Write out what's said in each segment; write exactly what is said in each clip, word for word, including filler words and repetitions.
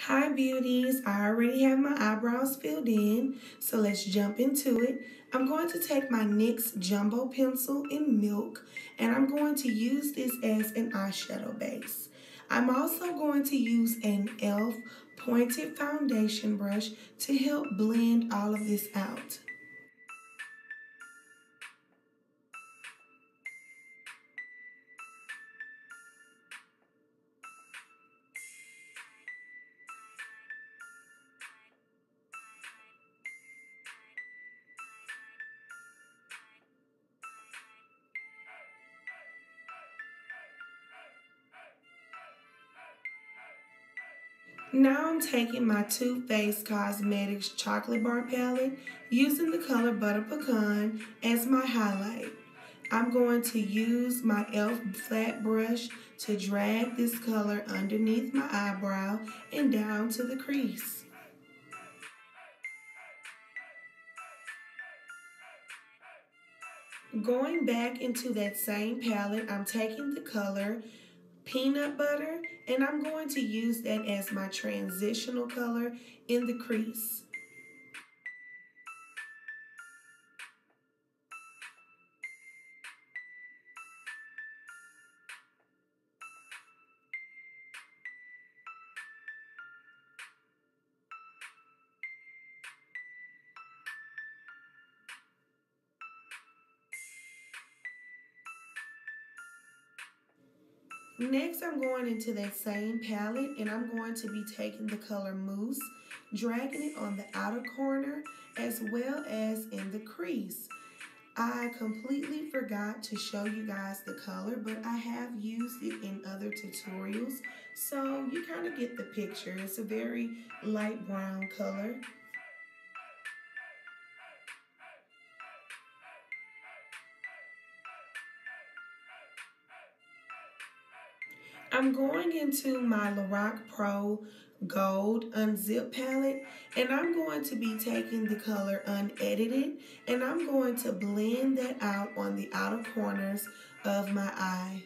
Hi beauties, I already have my eyebrows filled in, so let's jump into it. I'm going to take my NYX Jumbo Pencil in Milk and I'm going to use this as an eyeshadow base. I'm also going to use an e l f pointed foundation brush to help blend all of this out. Now I'm taking my Too Faced Cosmetics Chocolate Bar Palette using the color Butter Pecan as my highlight. I'm going to use my e l f flat brush to drag this color underneath my eyebrow and down to the crease. Going back into that same palette, I'm taking the color Peanut Butter and I'm going to use that as my transitional color in the crease. Next, I'm going into that same palette and I'm going to be taking the color Mousse, dragging it on the outer corner as well as in the crease. I completely forgot to show you guys the color, but I have used it in other tutorials, so you kind of get the picture. It's a very light brown color. I'm going into my Lorac Pro Gold Unzip palette and I'm going to be taking the color Unedited and I'm going to blend that out on the outer corners of my eye.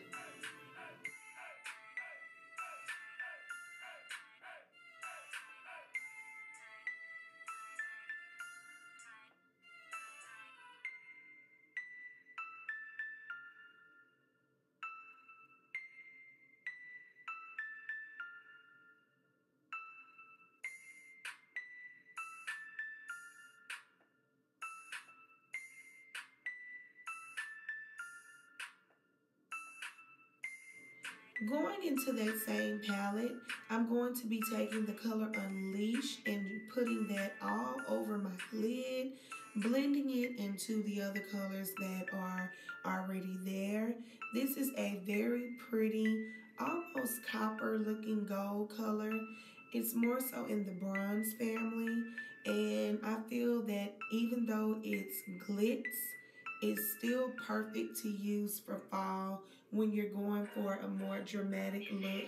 Going into that same palette, I'm going to be taking the color Unleash and putting that all over my lid, blending it into the other colors that are already there. This is a very pretty, almost copper looking gold color. It's more so in the bronze family, and I feel that even though it's glitz, it's still perfect to use for fall when you're going for a more dramatic look.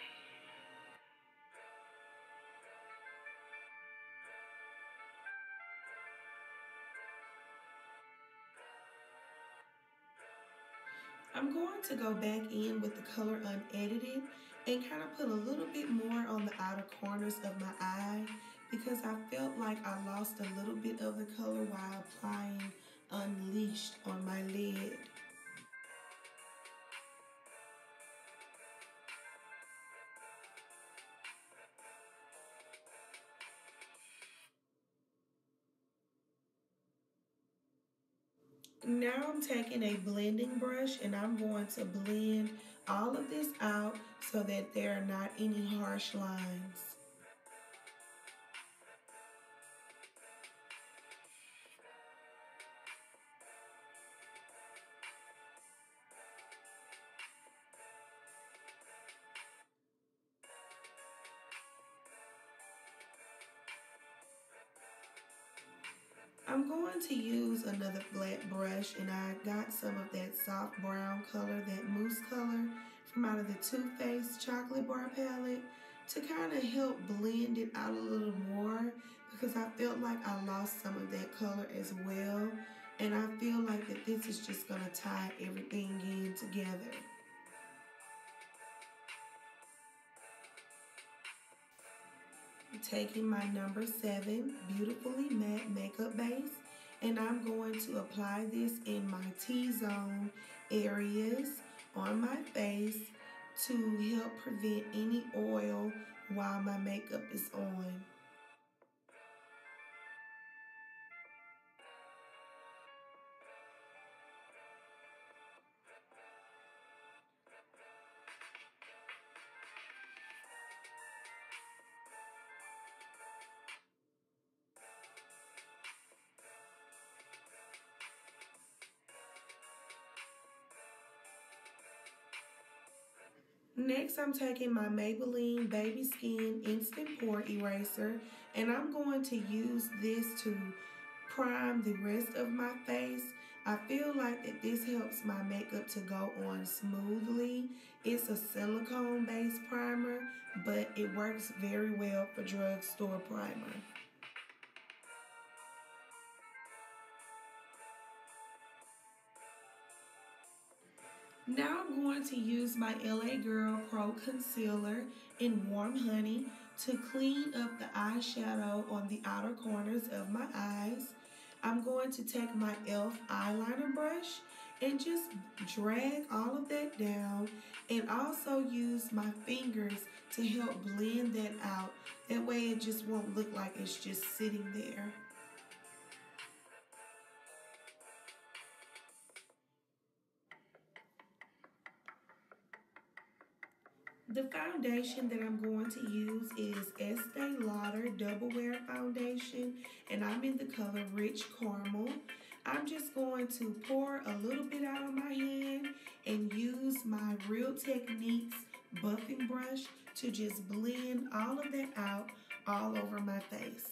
I'm going to go back in with the color Unedited and kind of put a little bit more on the outer corners of my eye because I felt like I lost a little bit of the color while applying Unleashed on my lid. Now I'm taking a blending brush and I'm going to blend all of this out so that there are not any harsh lines. I'm going to use another flat brush and I got some of that soft brown color, that mousse color from out of the Too Faced Chocolate Bar Palette to kind of help blend it out a little more because I felt like I lost some of that color as well, and I feel like that this is just going to tie everything in together. taking my number seven Beautifully Matte Makeup Base, and I'm going to apply this in my T-zone areas on my face to help prevent any oil while my makeup is on. Next, I'm taking my Maybelline Baby Skin Instant Pore Eraser, and I'm going to use this to prime the rest of my face. I feel like that this helps my makeup to go on smoothly. It's a silicone-based primer, but it works very well for drugstore primer. Now I'm going to use my L A Girl Pro Concealer in Warm Honey to clean up the eyeshadow on the outer corners of my eyes. I'm going to take my e l f eyeliner brush and just drag all of that down, and also use my fingers to help blend that out. That way it just won't look like it's just sitting there. The foundation that I'm going to use is Estee Lauder Double Wear Foundation, and I'm in the color Rich Caramel. I'm just going to pour a little bit out on my hand and use my Real Techniques buffing brush to just blend all of that out all over my face.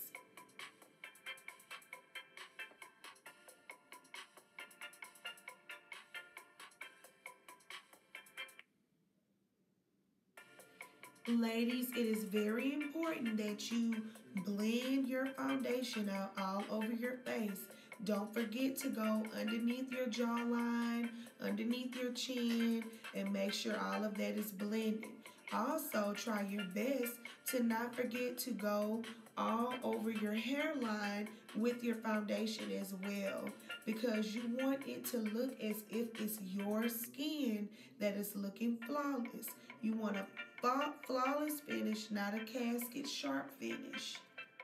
Ladies, it is very important that you blend your foundation out all over your face. Don't forget to go underneath your jawline, underneath your chin, and make sure all of that is blended. Also, try your best to not forget to go all over your hairline with your foundation as well, because you want it to look as if it's your skin that is looking flawless. You want a flawless finish, not a casket sharp finish.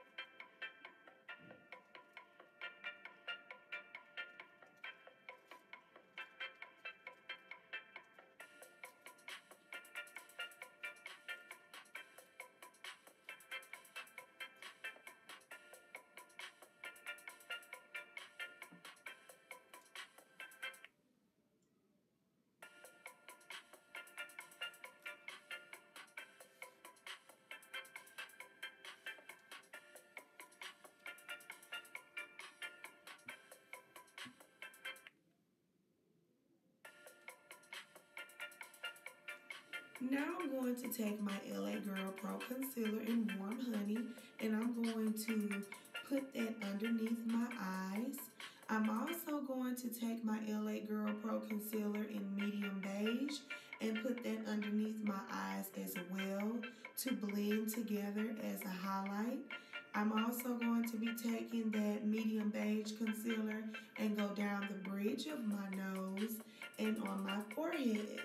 Now I'm going to take my L A Girl Pro Concealer in Warm Honey, and I'm going to put that underneath my eyes. I'm also going to take my L A Girl Pro Concealer in Medium Beige and put that underneath my eyes as well to blend together as a highlight. I'm also going to be taking that Medium Beige Concealer and go down the bridge of my nose and on my forehead.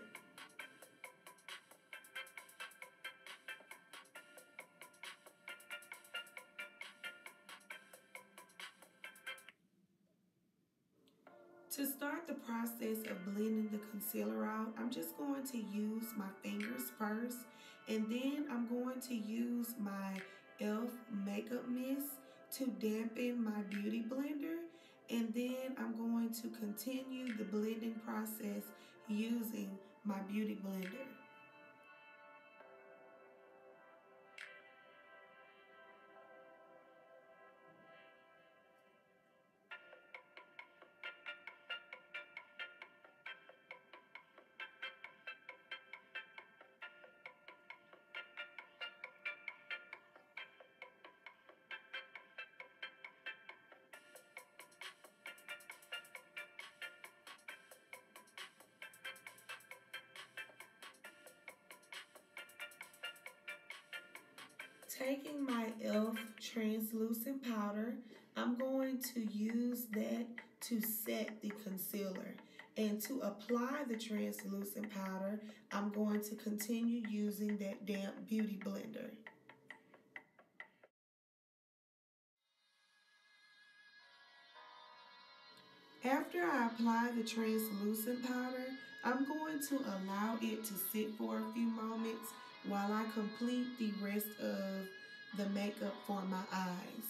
To start the process of blending the concealer out, I'm just going to use my fingers first, and then I'm going to use my e l f Makeup Mist to dampen my beauty blender, and then I'm going to continue the blending process using my beauty blender. Taking my e l f translucent powder, I'm going to use that to set the concealer. And to apply the translucent powder, I'm going to continue using that damp beauty blender. After I apply the translucent powder, I'm going to allow it to sit for a few moments while I complete the rest of the makeup for my eyes.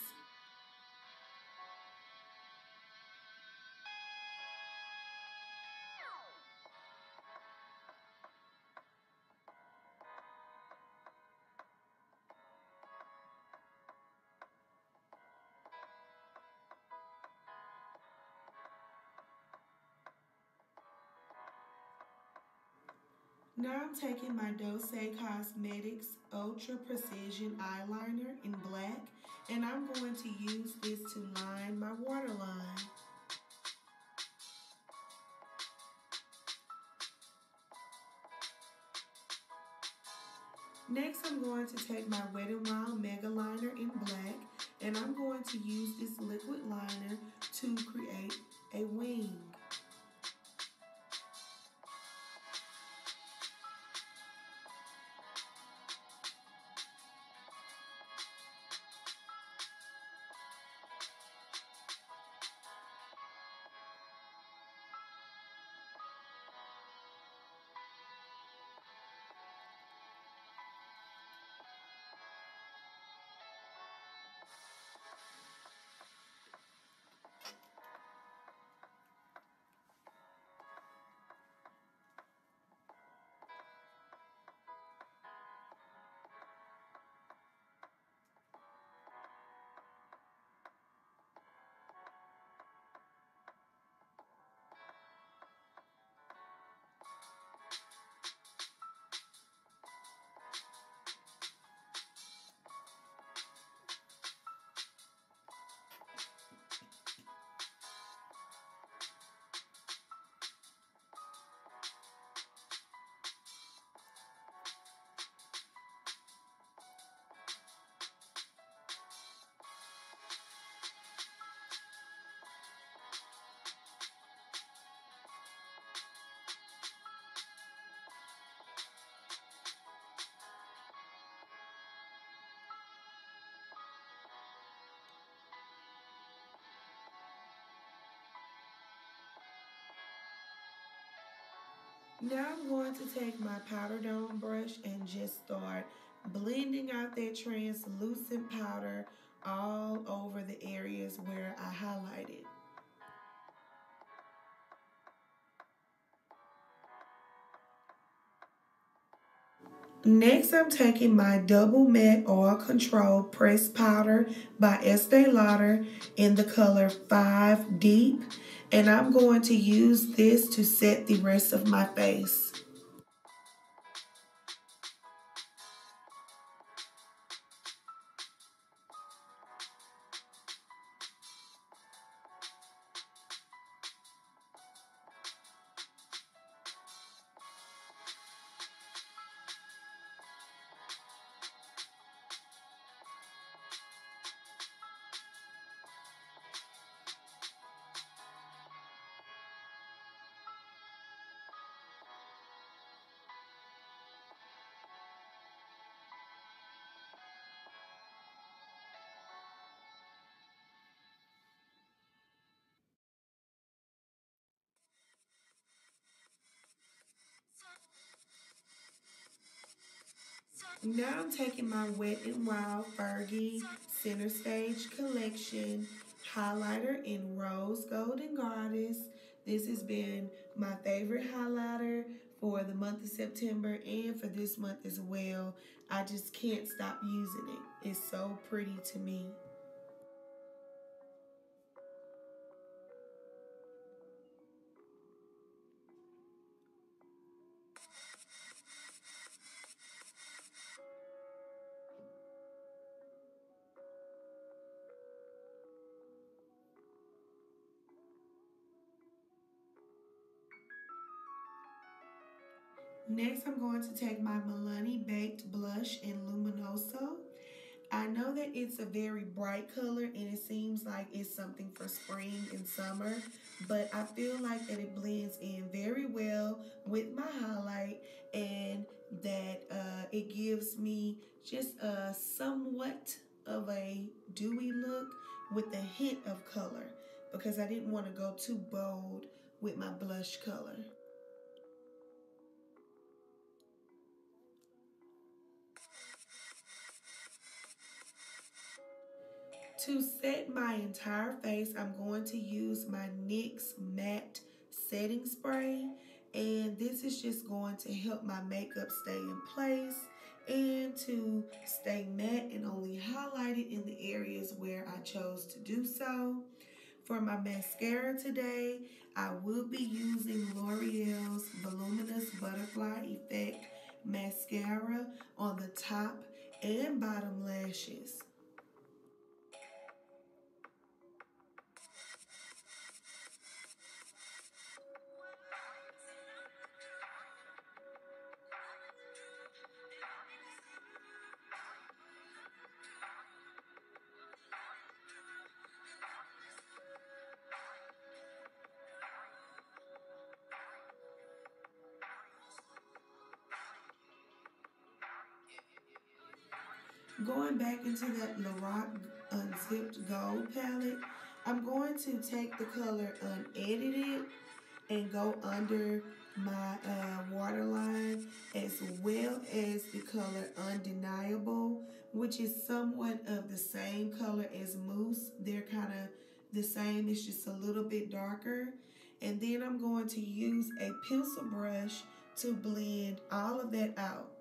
Now I'm taking my Dose Cosmetics Ultra Precision Eyeliner in black, and I'm going to use this to line my waterline. Next, I'm going to take my Wet n Wild Mega Liner in black, and I'm going to use this liquid liner to create a wing. Now I'm going to take my powder dome brush and just start blending out that translucent powder all over the areas where I highlighted. Next, I'm taking my Double Matte Oil Control Pressed Powder by Estee Lauder in the color five Deep, and I'm going to use this to set the rest of my face. Now I'm taking my Wet n Wild Fergie Center Stage Collection highlighter in Rose Golden Goddess. This has been my favorite highlighter for the month of September and for this month as well. I just can't stop using it. It's so pretty to me. Next, I'm going to take my Milani Baked Blush in Luminoso. that it's a very bright color and it seems like it's something for spring and summer, but I feel like that it blends in very well with my highlight, and that uh, it gives me just a somewhat of a dewy look with a hint of color, because I didn't want to go too bold with my blush color. To set my entire face, I'm going to use my N Y X Matte Setting Spray. And this is just going to help my makeup stay in place and to stay matte and only highlight it in the areas where I chose to do so. For my mascara today, I will be using L'Oreal's Voluminous Butterfly Effect Mascara on the top and bottom lashes. Going back into that Lorac Unzipped Gold palette, I'm going to take the color Unedited and go under my uh, waterline, as well as the color Undeniable, which is somewhat of the same color as Mousse. They're kind of the same, it's just a little bit darker. And then I'm going to use a pencil brush to blend all of that out.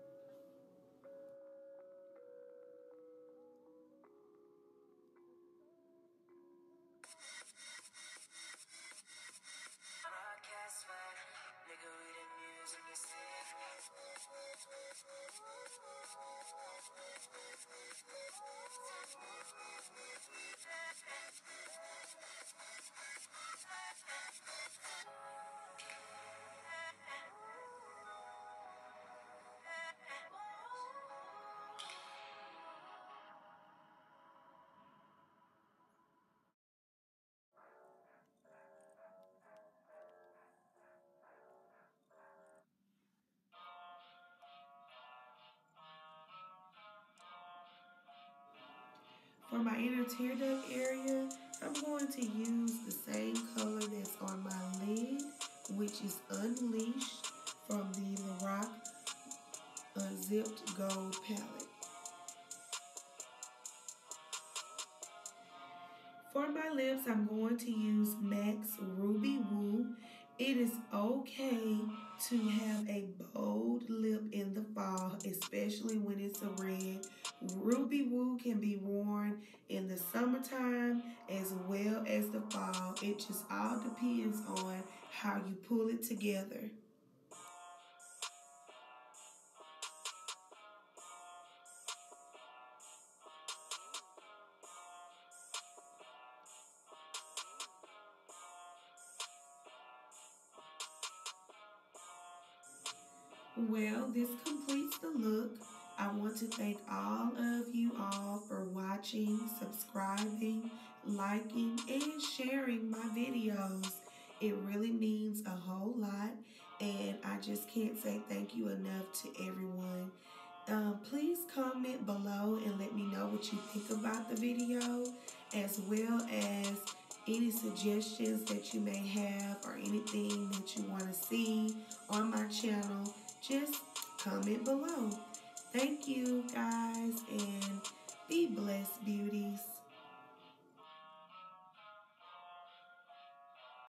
For my inner tear duct area, I'm going to use the same color that's on my lid, which is Unleashed from the Lorac Unzipped Gold palette. For my lips, I'm going to use MAC's Ruby Woo. It is okay to have a bold lip in the fall, especially when it's a red. Ruby Woo can be worn in the summertime as well as the fall. It just all depends on how you pull it together. Well, this completes the look. I want to thank all of you all for watching, subscribing, liking, and sharing my videos. It really means a whole lot, and I just can't say thank you enough to everyone. Um, please comment below and let me know what you think about the video, as well as any suggestions that you may have or anything that you want to see on my channel. Just comment below. Thank you guys, and be blessed, beauties.